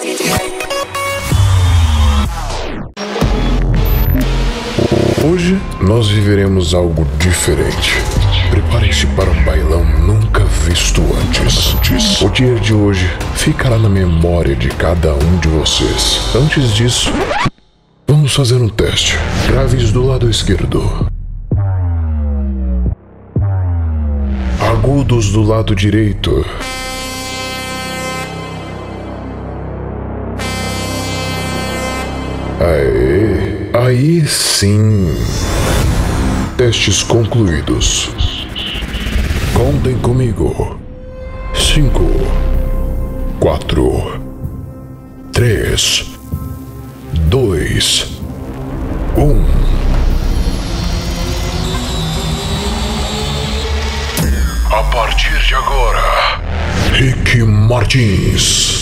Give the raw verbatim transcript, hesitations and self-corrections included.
Hoje nós viveremos algo diferente. Prepare-se para um bailão nunca visto antes. O dia de hoje ficará na memória de cada um de vocês. Antes disso, vamos fazer um teste. Graves do lado esquerdo. Agudos do lado direito. Aê, aí sim. Testes concluídos. Contem comigo. Cinco, quatro, três, dois, um. A partir de agora, Rick Martins.